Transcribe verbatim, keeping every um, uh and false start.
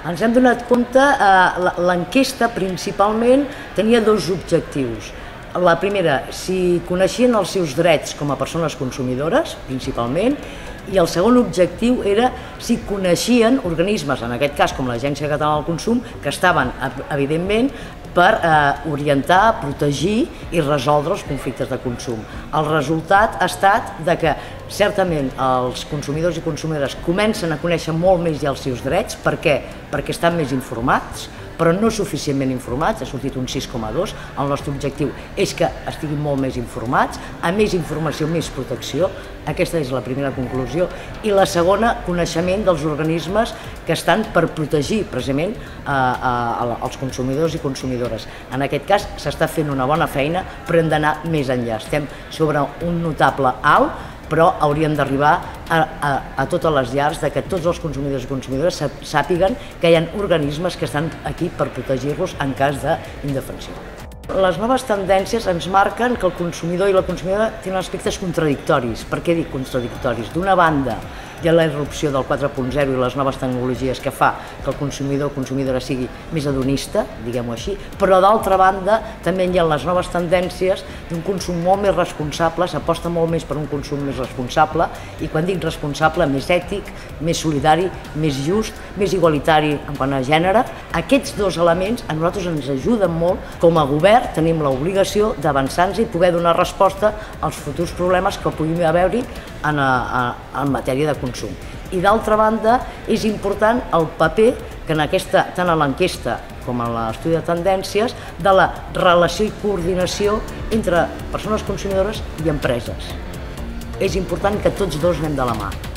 Ens hem donat compte, eh, l'enquesta principalment tenia dos objectius. La primera, si coneixien els seus drets com a persones consumidores, principalment, i el segon objectiu era si coneixien organismes, en aquest cas com l'Agència Catalana del Consum, que estaven, evidentment, per eh, orientar, protegir i resoldre els conflictes de consum. El resultat ha estat de que certament els consumidors i consumidores comencen a conèixer molt més ja els seus drets. Per què? Perquè estan més informats, però no suficientment informats, ha sortit un sis coma dos. El nostre objectiu és que estiguin molt més informats, a més informació, més protecció. Aquesta és la primera conclusió. I la segona, coneixement dels organismes que estan per protegir precisament eh, eh, els consumidors i consumidores. En aquest cas s'està fent una bona feina, però hem d'anar més enllà. Estem sobre un notable alt, però hauríem d'arribar a, a, a totes les llars de que tots els consumidors i consumidores sàpiguen que hi ha organismes que estan aquí per protegir-los en cas d'indefensió. Les noves tendències ens marquen que el consumidor i la consumidora tenen aspectes contradictoris. Per què dic contradictoris? D'una banda, hi ha la irrupció del quatre punt zero i les noves tecnologies que fa que el consumidor o consumidora sigui més hedonista, diguem-ho així, però d'altra banda també hi ha les noves tendències d'un consum molt més responsable, s'aposta molt més per un consum més responsable, i quan dic responsable, més ètic, més solidari, més just, més igualitari en quant a gènere. Aquests dos elements a nosaltres ens ajuden molt. Com a govern tenim l'obligació d'avançar-nos i poder donar resposta als futurs problemes que pugui haver-hi en, en matèria de consum. I d'altra banda, és important el paper que en aquesta, tant a l'enquesta com a l'estudi de tendències, de la relació i coordinació entre persones consumidores i empreses. És important que tots dos anem de la mà.